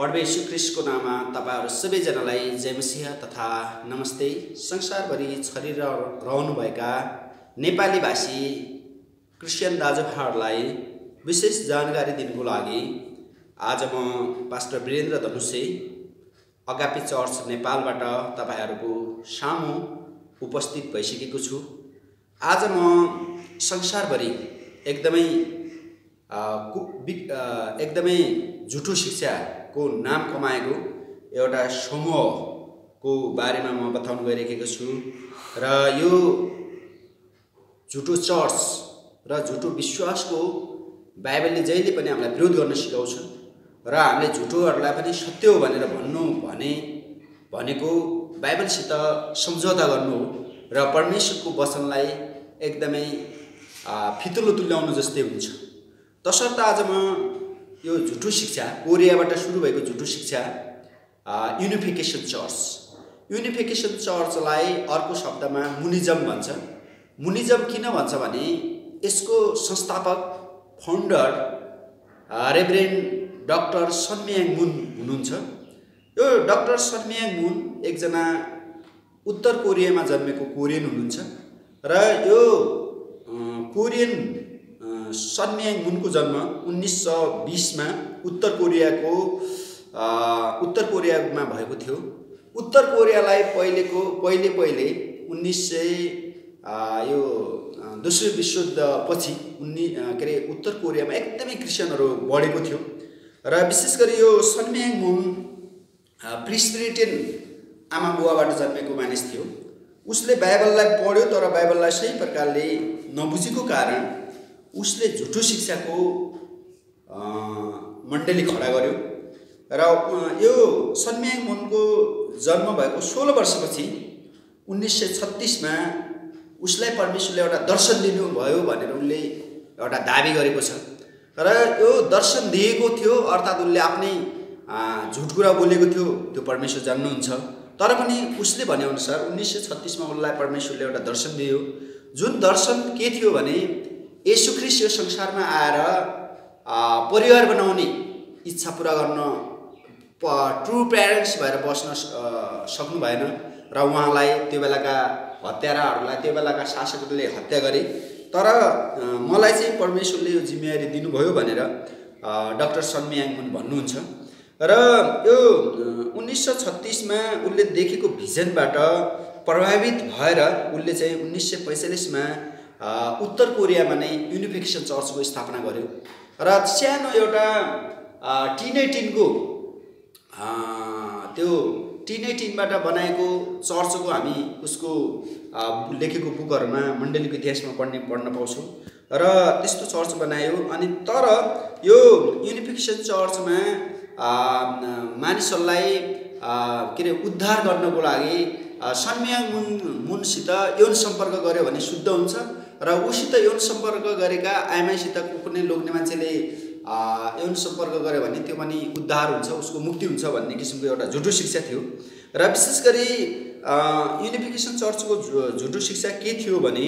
प्रभु येशू ख्रीष्टको नाममा तपाईहरु सबैजनालाई जय मसीह तथा नमस्ते। संसारभरि छरिएर रहनुभएका नेपाली भाषी क्रिस्चियन दाजुभाइहरुलाई विशेष जानकारी दिनको लागि आज म pastor Virendra Dhanushe Agape church नेपालबाट तपाईहरुको सामु उपस्थित भइसकेको छु। आज म संसारभरि एकदमै झुटो शिक्षाको नाम कमाएको एउटा समूहको बारेमा म बताउन गइरहेको छु र यो झुटो चर्च र झुटो विश्वासको बाइबलले जहिले पनि हामीलाई विरोध गर्न सिकाउँछ र हामीले झुटोहरूलाई पनि सत्य हो भनेर भनेको बाइबलसित सम्झौता गर्नु हो र परमेश्वरको वचनलाई एकदमै फितलो तुल्याउनु जस्तै हुन्छ। तसर्थ आज म यो झुटो शिक्षा कोरियाबाट सुरु भएको झुटो शिक्षा युनिफिकेसन चर्चलाई अर्को शब्दमा मुनिजम भन्छ। मुनिजम किन भन्छ भने यसको संस्थापक founder reverend doctor Sun Myung Moon हुनुहुन्छ। यो डाक्टर सन म्याङ मुन एकजना उत्तर कोरियामा जन्मेको कोरियन हुनुहुन्छ र यो कोरियन सन म्याङ मुनको जन्म 1920 मा उत्तर कोरियामा भएको थियो। उत्तर कोरियालाई पहिले दोस्रो विश्वयुद्ध पछि उत्तर कोरियामा एकदमै क्रिस्चियनहरु बढेको थियो र विशेष गरी यो सन म्याङ मुन प्रिस्बिटेरियन आमा बुवाबाट जन्मेको मानिस थियो। उसले बाइबललाई पढ्यो तर बाइबललाई सही प्रकारले नबुझेको कारण उसले झुटो शिक्षाको मण्डली खडा गर्यो र यो सन म्याङ मुनको जन्म भएको 16 वर्षपछि 1936 मा उसलाई परमेश्वरले एउटा दर्शन दिनुभयो भनेर उनले एउटा दाबी गरेको छ र यो दर्शन दिएको थियो अर्थात् उनले आफ्नै झुट कुरा बोलेको थियो, त्यो परमेश्वर जान्नुहुन्छ। तर पनि उसले भने अनुसार 1936 मा उनलाई परमेश्वरले एउटा दर्शन दियो, जुन दर्शन के थियो भने येशू ख्रीष्ट यो संसारमा आएर परिवार बनाउने इच्छा पूरा गर्न ट्रु प्यारेन्ट्स भएर बस्न सक्नु भएन र उहाँलाई त्यो बेलाका हत्याराहरूलाई त्यो बेलाका शासकहरूले हत्या गरे। तर मलाई चाहिँ परमेश्वरले यो जिम्मेवारी दिनुभयो भनेर डाक्टर सन म्याङ मुन भन्नुहुन्छ र यो 1936 मा उनले देखेको भिजनबाट प्रभावित भएर उनले चाहिँ 1945 मा उत्तर कोरियामा नै युनिफिकेसन चर्चको स्थापना गर्यो र सानो एउटा टिनबाट बनाएको चर्चको हामी उसको लेखेको बुकहरुमा मण्डलीको इतिहासमा पढ्न पाउँछौँ र त्यस्तो चर्च बनायो। अनि तर यो युनिफिकेसन चर्चमा मानिसहरूलाई उद्धार गर्नको लागि सन म्याङ मुनसित यौन सम्पर्क गर्यो भने शुद्ध हुन्छ र उसित यौन सम्पर्क गरेका आमाइसित कुनै लोग्ने मान्छेले यौन सम्पर्क गर्यो भने त्यो पनि उद्धार हुन्छ, उसको मुक्ति हुन्छ भन्ने किसिमको एउटा झुटो शिक्षा थियो। र विशेष गरी युनिफिकेसन चर्चको झुटो शिक्षा के थियो भने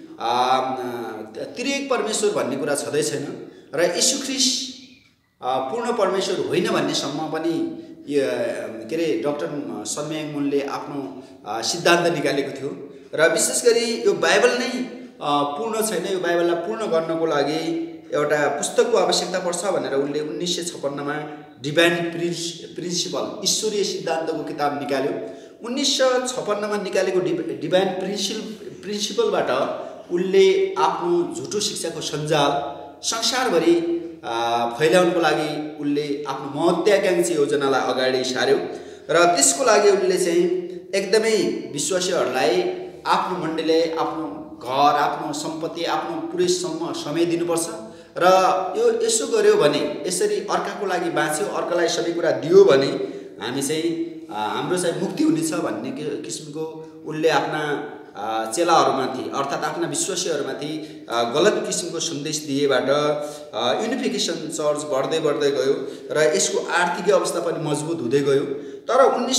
त्रिएक परमेश्वर भन्ने कुरा छँदै छैन र येशू ख्रीष्ट पूर्ण परमेश्वर होइन भन्नेसम्म पनि डाक्टर सन म्याङ मुनले आफ्नो सिद्धान्त निकालेको थियो र विशेष गरी यो बाइबल नै पूर्ण छैन, यो बाइबललाई पूर्ण गर्नको लागि एउटा पुस्तकको आवश्यकता पर्छ भनेर उनले 1956 मा डिभाइन प्रिन्सिपल ईश्वरीय सिद्धान्तको किताब निकाल्यो। 1956 मा निकालेको डिभाइन प्रिन्सिपलबाट उनले आफ्नो झुटो शिक्षाको सञ्जाल संसारभरि फैलाउनको लागि उनले आफ्नो महत्त्वाकांक्षी योजनालाई अगाडि सार्यो र त्यसको लागि उनले चाहिँ एकदमै विश्वासीहरूलाई आफ्नो मण्डलीले आफ्नो घर, आफ्नो सम्पत्ति, आफ्नो पुरै समय दिनुपर्छ र यो यसो गर्यो भने, यसरी अर्काको लागि बाँच्यो, अर्कालाई सबै कुरा दियो भने हामी चाहिँ हाम्रो चाहिँ मुक्ति हुनेछ भन्ने किसिमको उनले आफ्ना चेलाहरूमाथि अर्थात् आफ्ना विश्वासीहरूमाथि गलत किसिमको सन्देश दिएबाट युनिफिकेसन चर्च बढ्दै गयो र यसको आर्थिक अवस्था पनि मजबुत हुँदै गयो। तर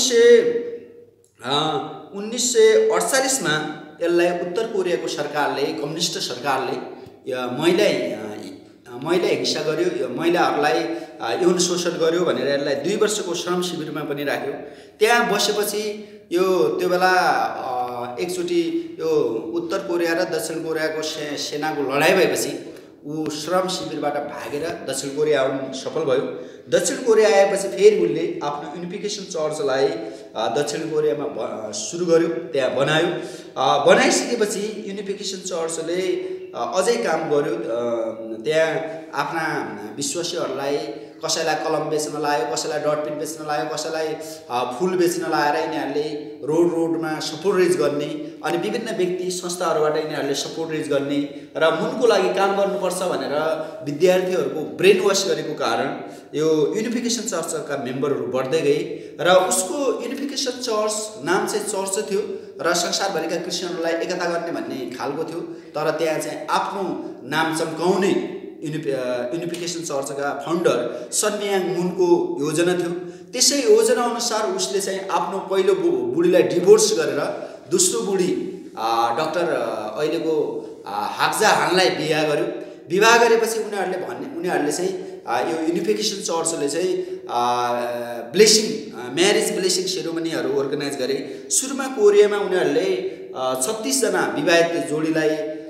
1948 मा यसलाई उत्तर कोरियाको सरकारले, कम्युनिस्ट सरकारले महिला हिंसा गर्यो, महिलाहरूलाई यौन शोषण गर्यो भनेर यसलाई 2 वर्षको श्रम शिविरमा पनि राख्यो। त्यहाँ बसेपछि यो त्यो बेला एकचोटि यो उत्तर कोरिया र दक्षिण कोरियाको सेनाको लडाइँ भएपछि ऊ श्रम शिविरबाट भागेर दक्षिण कोरिया आउन सफल भयो। दक्षिण कोरिया आएपछि फेरि उसले आफ्नो युनिफिकेसन चर्चलाई दक्षिण कोरियामा सुरु गर्यो, त्यहाँ बनायो। बनाइसकेपछि युनिफिकेसन चर्चले अझै काम गर्यो। त्यहाँ आफ्ना विश्वासीहरूलाई कसैलाई कलम बेच्न लायो, कसैलाई डटपेन बेच्न लायो, कसैलाई फुल बेच्न लाएर यिनीहरूले रोडमा सपोर्ट रेज गर्ने अनि विभिन्न व्यक्ति संस्थाहरूबाट यिनीहरूले सपोर्ट रेज गर्ने र मुनको लागि काम गर्नुपर्छ भनेर विद्यार्थीहरूको ब्रेन वास गरेको कारण यो युनिफिकेसन चर्चका मेम्बरहरू बढ्दै गए र उसको युनिफिकेसन चर्च नाम चाहिँ चर्च थियो र संसारभरिका क्रिस्चियनहरूलाई एकता गर्ने भन्ने खालको थियो। तर त्यहाँ चाहिँ आफ्नो नाम चम्काउने युनिफिकेसन चर्चका फाउन्डर सन म्याङ मुनको योजना थियो। त्यसै योजना अनुसार उसले चाहिँ आफ्नो पहिलो बुढीलाई डिभोर्स गरेर दोस्रो बुढी डाक्टर अहिलेको हाक्जा हानलाई बिहा गर्यो। विवाह गरेपछि उनीहरूले चाहिँ यो युनिफिकेसन चर्चले चाहिँ ब्लेसिङ म्यारेज ब्लेसिङ सेरोमनीहरू अर्गनाइज गरे। सुरुमा कोरियामा उनीहरूले 36 जना विवाहित जोडीलाई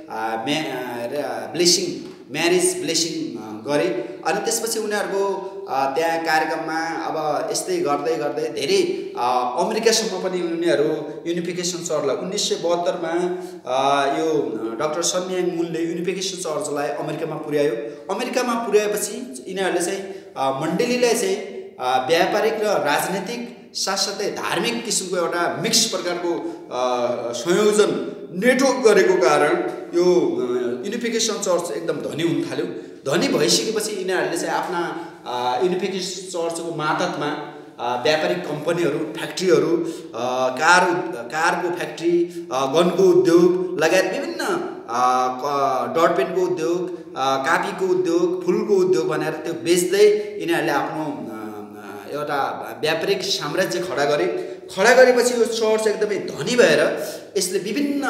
म्यारेज ब्लेसिङ गरे अनि त्यसपछि उनीहरूको त्यहाँ कार्यक्रममा अब यस्तै गर्दै गर्दै धेरै अमेरिकासम्म पनि उनीहरू युनिफिकेसन चर्चलाई 1972 मा यो डाक्टर सन म्याङ मुनले युनिफिकेसन चर्चलाई अमेरिकामा पुर्यायो। अमेरिकामा पुर्याएपछि यिनीहरूले चाहिँ मण्डलीलाई चाहिँ व्यापारिक र राजनीतिक साथसाथै धार्मिक किसिमको एउटा मिक्स प्रकारको संयोजन नेटवर्क गरेको कारण यो युनिफिकेसन चर्च एकदम धनी हुन थाल्यो। धनी भइसकेपछि यिनीहरूले चाहिँ आफ्ना युनिफिकेसन चर्चको मातहतमा व्यापारिक कम्पनीहरू, फ्याक्ट्रीहरू, कारको फ्याक्ट्री, गनको उद्योग लगायत विभिन्न डटपेनको उद्योग, कापीको उद्योग, फुलको उद्योग भनेर त्यो बेच्दै यिनीहरूले आफ्नो एउटा व्यापारिक साम्राज्य खडा गरे। खडा गरेपछि यो चर्च एकदमै धनी भएर यसले विभिन्न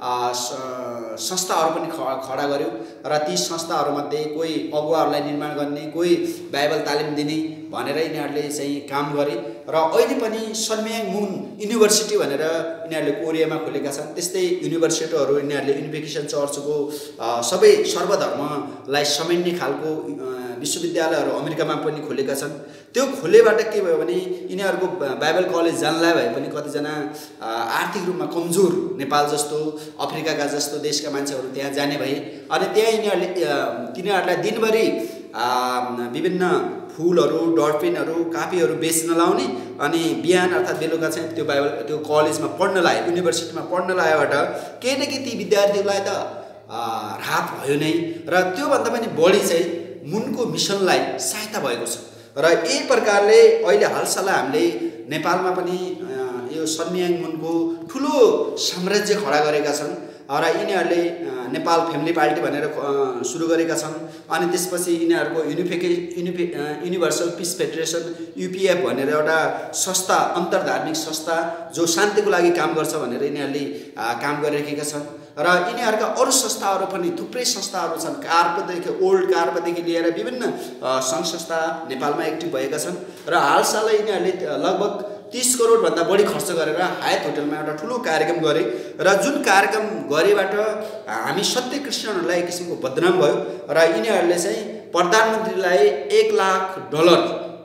संस्थाहरू पनि खडा गर्यो र ती संस्थाहरूमध्ये कोही अगुवाहरूलाई निर्माण गर्ने, कोही बाइबल तालिम दिने भनेर यिनीहरूले चाहिँ काम गरे र अहिले पनि सन म्याङ मुन युनिभर्सिटी भनेर यिनीहरूले कोरियामा खोलेका छन्। त्यस्तै युनिभर्सिटीहरू यिनीहरूले युनिफिकेसन चर्चको सबै सर्वधर्मलाई समेट्ने खालको विश्वविद्यालयहरू अमेरिकामा पनि खोलेका छन्। त्यो खोलेबाट के भयो भने यिनीहरूको बाइबल कलेज जानलाई भए पनि कतिजना आर्थिक रूपमा कमजोर नेपाल जस्तो अफ्रिकाका जस्तो देशका मान्छेहरू त्यहाँ जाने भए अनि त्यहाँ तिनीहरूलाई दिनभरि विभिन्न फुलहरू, डटपेनहरू, कापीहरू बेच्न लाउने अनि बिहान अर्थात् बेलुका चाहिँ त्यो कलेजमा पढ्न लायो, युनिभर्सिटीमा पढ्न लायोबाट केही न केही ती विद्यार्थीहरूलाई त राहत भयो नै र त्योभन्दा पनि बढी चाहिँ मुनको मिसनलाई सहायता भएको छ। र यही प्रकारले अहिले हालसाल हामीले नेपालमा पनि यो सन म्याङ मुनको ठुलो साम्राज्य खडा गरेका छन् र यिनीहरूले नेपाल फ्यामिली पार्टी भनेर सुरु गरेका छन् अनि त्यसपछि यिनीहरूको युनिभर्सल पिस फेडरेसन UPF भनेर एउटा संस्था, अन्तर्धार्मिक संस्था जो शान्तिको लागि काम गर्छ भनेर यिनीहरूले काम गरिरहेका छन् र यिनीहरूका अरू संस्थाहरू पनि थुप्रै संस्थाहरू छन्। कार्पदेखि ओल्ड कार्पदेखि लिएर विभिन्न सङ्घ संस्था नेपालमा एक्टिभ भएका छन् र हालसालै यिनीहरूले लगभग 30 करोडभन्दा बढी खर्च गरेर हायत होटलमा एउटा ठुलो कार्यक्रम गरे र जुन कार्यक्रम गरेबाट हामी सत्य क्रिस्चियनहरूलाई एक किसिमको बदनाम भयो र यिनीहरूले चाहिँ प्रधानमन्त्रीलाई $1,00,000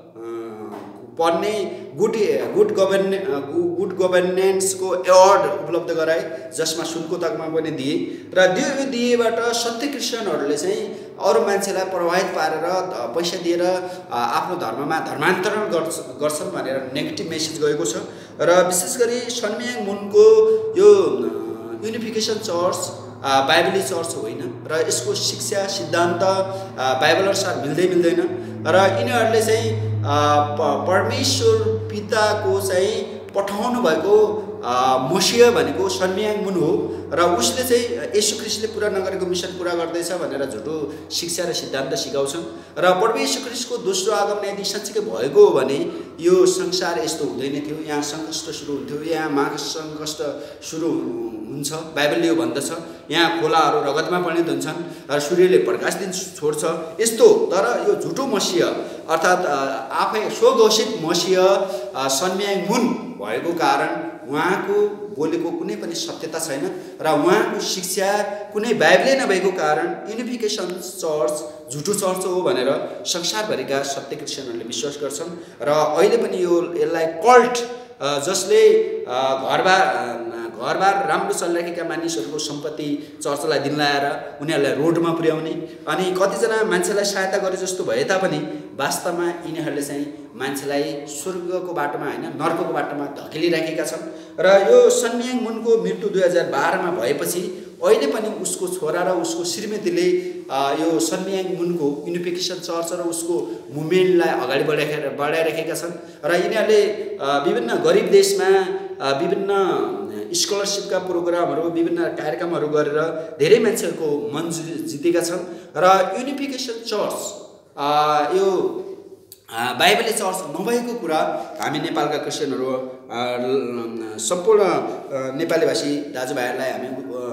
पर्ने गुड गभर्नेन्सको एवार्ड उपलब्ध गराए जसमा सुनको तकमा पनि दिए र दिएबाट सत्य क्रिस्चियनहरूले चाहिँ अरू मान्छेलाई प्रभावित पारेर पैसा दिएर आफ्नो धर्ममा धर्मान्तरण गर्छन् भनेर नेगेटिभ मेसेज गएको छ र विशेष गरी सन म्याङ मुनको यो युनिफिकेसन चर्च बाइबली चर्च होइन र यसको शिक्षा सिद्धान्त बाइबल अनुसार मिल्दैन र यिनीहरूले चाहिँ परमेश्वर पिताको चाहिँ पठाउनु भएको मसिह भनेको सन म्याङ मुन हो र उसले चाहिँ येशू ख्रीष्टले पुरा नगरेको मिसन पुरा गर्दैछ भनेर झुटो शिक्षा र सिद्धान्त सिकाउँछन् र प्रभु येशू ख्रीष्टको दोस्रो आगमन यदि साँच्चै भएको हो भने यो संसार यस्तो हुँदैन थियो। यहाँ सङ्कष्ट सुरु हुन्थ्यो, यहाँ महासङ्कष्ट सुरु हुन्छ, बाइबलले यो भन्दछ। यहाँ खोलाहरू रगतमा परिणत हुन्छन् र सूर्यले प्रकाश दिन छोड्छ यस्तो। तर यो झुटो मसीह अर्थात् आफै स्वघोषित मसीह सन म्याङ मुन भएको कारण उहाँको बोलेको कुनै पनि सत्यता छैन र उहाँको शिक्षा कुनै बाइबलै नभएको कारण युनिफिकेसन चर्च झुटो चर्च हो भनेर संसारभरिका सत्य क्रिस्चियनहरूले विश्वास गर्छन्। र अहिले पनि यसलाई कल्ट जसले घरबार राम्रो चलिरहेका मानिसहरूको सम्पत्ति चर्चलाई दिन लाएर उनीहरूलाई रोडमा पुर्याउने अनि कतिजना मान्छेलाई सहायता गरे जस्तो भए तापनि वास्तवमा यिनीहरूले चाहिँ मान्छेलाई स्वर्गको बाटोमा होइन नर्कको बाटोमा धकेलिराखेका छन्। र यो सन म्याङ मुनको मृत्यु 2012 मा भएपछि अहिले पनि उसको छोरा र उसको श्रीमतीले यो सन म्याङ मुनको युनिफिकेसन चर्च र उसको मुभमेन्टलाई अगाडि बढाइराखेका छन्। र यिनीहरूले विभिन्न गरिब देशमा विभिन्न स्कलरसिपका प्रोग्रामहरू विभिन्न कार्यक्रमहरू गरेर धेरै मान्छेहरूको मन जितेका छन्। र युनिफिकेसन चर्च यो बाइबलले चर्च नभएको कुरा हामी नेपालका क्रिस्चियनहरू सम्पूर्ण नेपाली भाषी दाजुभाइहरूलाई हामी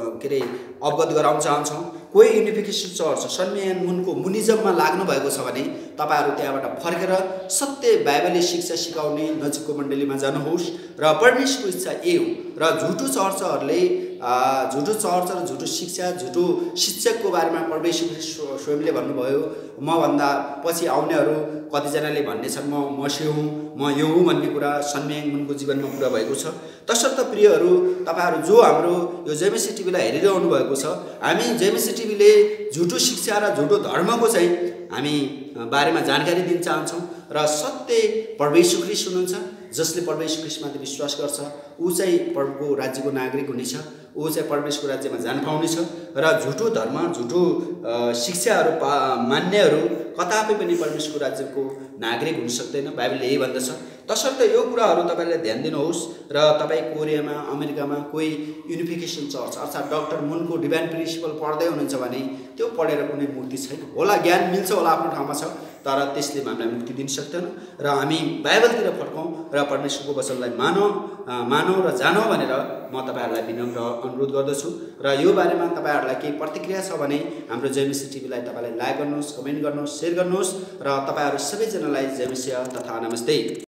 अवगत गराउन चाहन्छौँ। कोही युनिफिकेसन चर्च सन म्याङ मुनको मुनिजममा लाग्नु भएको छ भने तपाईहरू त्यहाँबाट फर्केर सत्य बाइबलले शिक्षा सिकाउने नजिकको मण्डलीमा जानुहोस् र परमेश्वरको इच्छा यही हो। र झुटो चर्चहरूले झुटो चर्च र झुटो शिक्षा झुटो शिक्षकको बारेमा परमेश्वर स्वयंले भन्नुभयो म भन्दा पछि आउनेहरू कतिजनाले भन्ने छन् म मसी हुँ म यो हुँ भन्ने कुरा सन म्याङ मुनको जीवनमा पुरा भएको छ। तसर्थ प्रियहरू तपाईहरू जो हाम्रो यो जेएमसी टिभीलाई हेरिरहनु भएको छ हामी जेएमसी टिभीले झुटो शिक्षा र झुटो धर्मको चाहिँ हामी बारेमा जानकारी दिन चाहन्छौँ। र सत्य परमेश्वर ख्रीष्ट हुनुहुन्छ जसले परमेश्वर ख्रीष्टमाथि विश्वास गर्छ ऊ चाहिँ प्रभुको राज्यको नागरिक हुनेछ ऊ चाहिँ परमेश्वरको राज्यमा जान पाउनेछ। र झुटो धर्म झुटो शिक्षाहरू मान्नेहरू कतापि पनि परमेश्वरको राज्यको नागरिक हुन सक्दैन बाइबलले यही भन्दछ। तसर्थ यो कुराहरू तपाईँले ध्यान दिनुहोस्। र तपाईँ कोरियामा अमेरिकामा कोही युनिफिकेसन चर्च अर्थात् डक्टर मुनको डिभाइन प्रिन्सिपल पढ्दै हुनुहुन्छ भने त्यो पढेर कुनै मुक्ति छैन होला ज्ञान मिल्छ होला आफ्नो ठाउँमा छ तर त्यसले हामीलाई मुक्ति दिन सक्दैन। र हामी बाइबलतिर फर्कौँ र परमेश्वरको वचनलाई मानौँ र जानौँ भनेर म तपाईँहरूलाई विनम्र अनुरोध गर्दछु। र यो बारेमा तपाईँहरूलाई केही प्रतिक्रिया छ भने हाम्रो जेएमसी टिभीलाई तपाईँले लाइक गर्नुहोस् कमेन्ट गर्नुहोस् सेयर गर्नुहोस् र तपाईँहरू सबैजनालाई जय मसीह तथा नमस्ते।